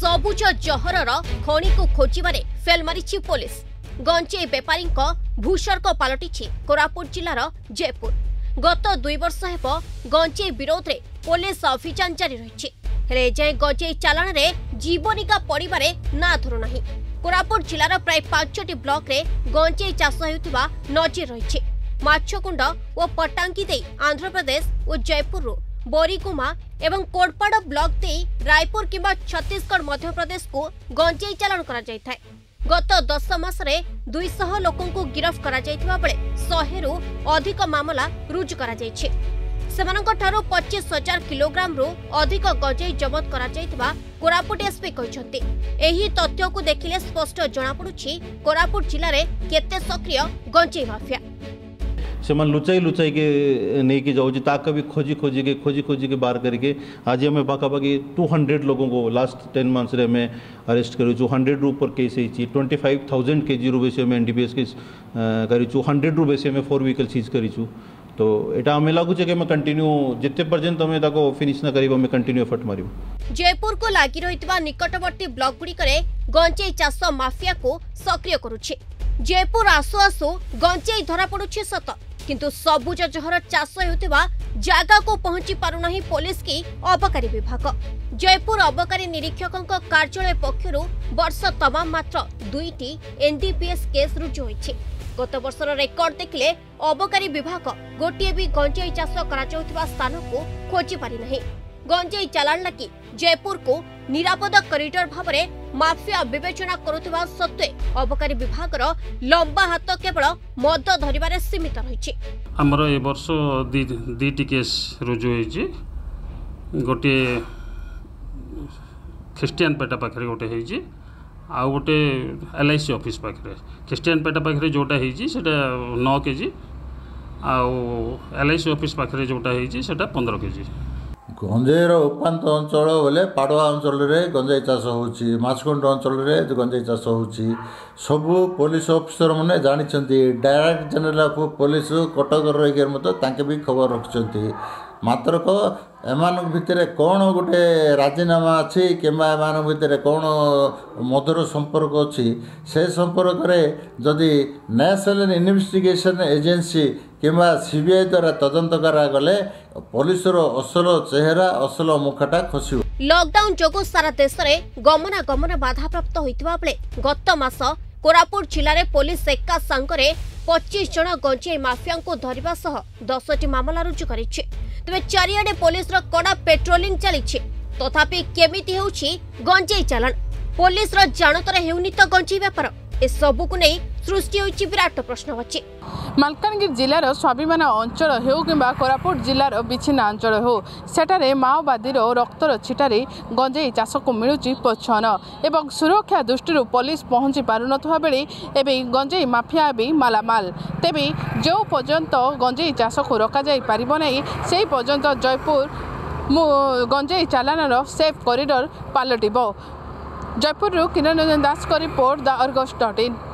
सबुज जहरर खणी को खोजिबारे fail मारिछि police. गंजेई बेपारी भूसर्ग पलटि कोरापुट जिलार जयपुर। गत 2 वर्ष हेब गंजेई विरोध में पुलिस अभियान जारी रही हेले एजाए गंजेई चालाण में जीवनिका पड़िबारे ना धरुना। कोरापुट जिलार प्राय 5टी ब्लॉक रे गंजेई चाष हेउथिबा नजर रही। माछकुंड और पटांगी दे आंध्र प्रदेश और जयपुर बोरीगुमा एवं कोटपाड़ ब्लॉक दे रायपुर किंबा छत्तीसगढ़ मध्य प्रदेश को गंजेई चालाण करा जाय थाए। गत 10 मास रे 200 लोकों को गिरफ्त करा जायथिबा बेले 100 रु अधिक मामला रुजु करा जायछि। सेमानक ठारो 25,000 किलोग्राम रु अधिक गंजेई जबत करा जायथिबा कोरापुट एसपी कहछन्ति। एही तथ्य को देखिले स्पष्ट जणा पडुछि कोरापुट जिल्ला रे केते सक्रिय गंजेई माफिया। से मन लुचाई के नहीं की जाऊँ ताक भी खोजी के बाहर करके आज हमें पाखापाखि 200 लोगों को लास्ट 10 मंथ्स रे हमें अरेस्ट करूँ। 100 रु पर केस है 25,000 kg रु बेसी हमें NDPS केस करी 100 रु बेसी हमें 4 व्हीकल सीज करी। तो एटा हमें लगुच कि हमें कंटिन्यू जिते पर्यंत हमें ताको फिनिश ना करिब हमें कंटिन्यू एफर्ट मारिब। जयपुर को लागि रहितबा निकटवर्ती ब्लॉक गुडी करे गंजेई चाष माफिया को सक्रिय करूछि। जयपुर आसु आसु गंजेई धरा पडुछि सत, किंतु सबुज जहर चाष हेउथिबा जागा को पहुंची पारुना पुलिस की अबकारी विभाग। जयपुर अबकारी निरीक्षकों कार्यालय पक्षरु वर्ष तमाम मात्र 2टी NDPS केस रुजु होइछि। गत वर्षर रेकर्ड देखिले अबकारी विभाग गोटे भी गंजेई चाष करा जाउथिबा स्थान को खोजी पारि नहीं। गंजेई चालाण लगी जयपुर को निरापद कॉरिडोर भावरे माफिया विवेचना करुथिबा सत्वे अबकारी विभागर लंबा हाथ केवल मद धरिबारे सीमित रहिछि। हमर ए वर्ष दीटी केस रुजु होइछि। गोटे ख्रिस्टियन पेटा पाखरे गोटे होइछि आ गोटे LIC ऑफिस पाखरे। ख्रिस्टियन पेटा पाखरे जोटा होइछि सेटा 9 kg आ LIC ऑफिस पाखरे जोटा होइछि सेटा 15 kg। गंजेईर उपात अंचल बोले पाड़ुआ अंचल में गंजेई चाष होची, माछकुंड अंचल में गंजेई चाष होची। सबू पुलिस ऑफिसर मैंने जानते director general of police Cuttack रही मत भी खबर रखिंट। मात्र को एमान भितर कौन गोटे राजीनामा अच्छी कि एमान भितर कौन मधुर संपर्क अच्छी से संपर्क में जदि नेशनल इन्वेस्टिगेशन एजेंसी किंवा CBI द्वारा तदंत करागले पुलिस असल चेहरा असल मुखटा खसी। लॉकडाउन जोगु सारा देश में गमनागमन बाधाप्राप्त होइतिबा बेले गत मास कोरापुट जिले में पुलिस एका सांगरे 25 जन गंजेई माफिया को धरिबा सह 10टी मामला रुजु करिछि। तबे चारियाडे पुलिस रो कड़ा पेट्रोलिंग चलिछि। तथापि केमिति हेउछि गंजेई चालाण? पुलिस रो जानतर हेउनि तो गंजेई व्यापार। ए सबु को नहीं सृष्टि होइछि विराट प्रश्नवाची। मालकानगिरी जिलार स्वाभिमान अंचल हो कि कोरापुट जिलार विच्छिन्न अंचल हो सेठारे माओवादी रक्तर छिटारे गंजेई चाष को मिलुची प्रोत्साहन एवं सुरक्षा दृष्टि पुलिस पहुंची पारुनथवा बेले एबे गंजेई माफिया भी मालामाल। तेबे जो पर्यंत गंजेई चाष को रोका जाई पारिबो नहीं से पर्यंत जयपुर गंजेई चालाणर सेफ कॉरिडोर पलटिबो। जयपुर किरण दास का रिपोर्ट द अर्गस.in।